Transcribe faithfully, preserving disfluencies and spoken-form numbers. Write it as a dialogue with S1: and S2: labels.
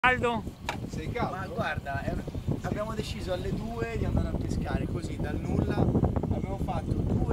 S1: Caldo?
S2: Sei caldo?
S3: Ma guarda, è... abbiamo deciso alle due di andare a pescare così dal nulla, abbiamo fatto due